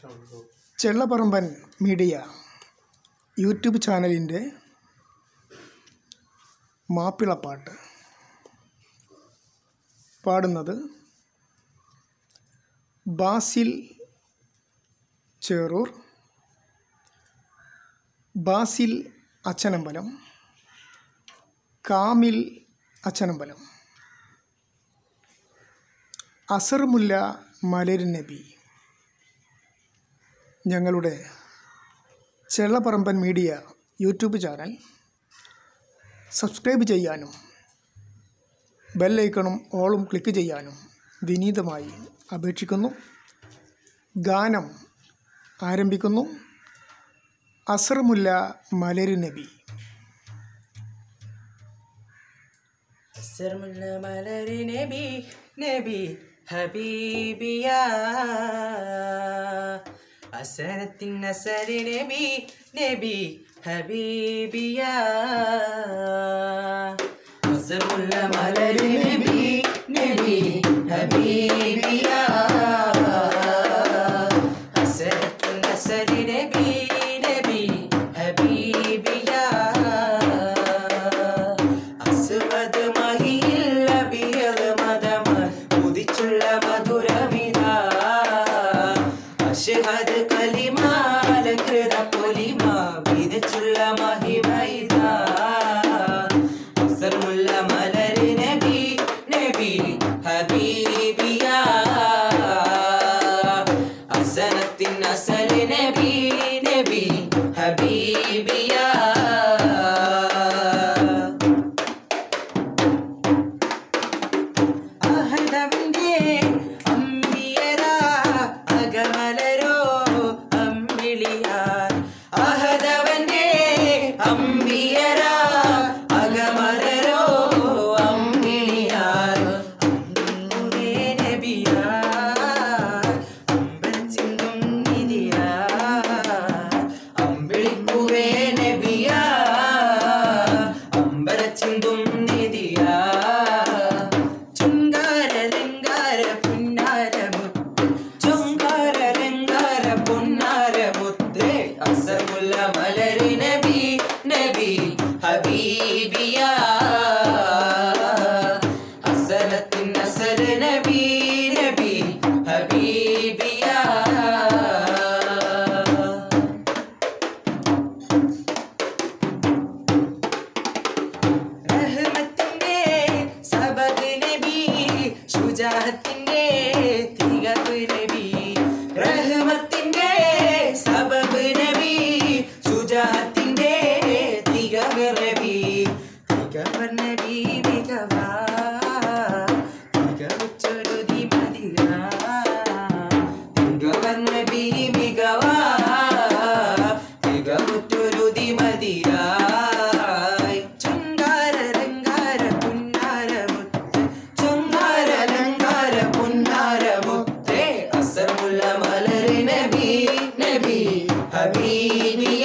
ചെള്ളപ്പറമ്പൻ media YouTube ചാനലിൻ്റെ മാപ്പിളപ്പാട്ട് പാടുന്നത് ബാസിൽ ചേറൂർ, ബാസിൽ അച്ചനമ്പലം, കാമിൽ അച്ചനമ്പലം, അസർമുല്ല മലര് നബി. ഞങ്ങളുടെ Chellaparamban media YouTube channel subscribe ചെയ്യാനും ബെല്ലൈക്കണും ഓളും ക്ലിക്ക് ചെയ്യാനും വിനീതമായി അപേക്ഷിക്കുന്നു. ഗാനം ആരംഭിക്കുന്നു. അസർമുല്ല മലര് നബി. അസർമുല്ല മലര് നബി നബി ഹബീബിയാ, അസനത്തിൻ അസര് നബി നബി ഹബീബിയാ, അസർമുല്ല മലര് നബി നബി ഹബീബിയാ, അസനത്തിൻ അസര് നബി നബി ഹബീബിയാ, അസ്വദ് മഹിയിൽ അബിയദ് മദമ ഉദിച്ചുള്ള മധുരമിതാ, അഷ്ഹദ് കലിമ അലങ്കൃത പൊലിമ വിതച്ചുള്ള മഹിമൈതാ, അസർമുല്ല മലര് നബി നബി ഹബീബിയാ, അസനത്തിൻ അസല് നബി നബി ഹബീബിയാ, അഹദവന്റെ അമ്പിയരാ അകമലരോ അമ്പിളിയാർ, അഹദവന്റെ അമ്പിയരാ അകമലരോ അമ്പിളിയാർ, അമ്പേ നബിയാർ അമ്പലച്ചിന്തും നിധിയാർ, അമ്പിളിപ്പൂവേ നബിയാർ അമ്പലച്ചിന്തും നിധിയാർ, ചുങ്കാരലങ്കാര പുന്നാരമുത്ത് ചുങ്കാരലങ്കാര പുന്നാരമുത്ത്, അസർമുല്ല മലര് നബി നബി ഹബീബിയാ, അസനത്തിൻ അസര് നബി നബി ഹബീബിയാ, റഹ്മത്തിന്റെ സബക് നബി ശുജാഅത്തിന്റെ തികവ് നബി, റഹ്മത്തിന്റെ സബബ് നബി ശുജാഅത്തിന്റെ തികവ് നബി, തികവർ നബി മികവാ തികവുച്ചൊരുതി മതിയാ, തികവർ നബി മികവാ തികവുറ്റൊരുതി മതിയായി, ചുങ്കാരലങ്കാര പുന്നാരമുത്ത് ചുങ്കാരലങ്കാര പുന്നാരമുത്ത്, അസർമുല്ല മലര് നബി നബി ഹബീബിയാ.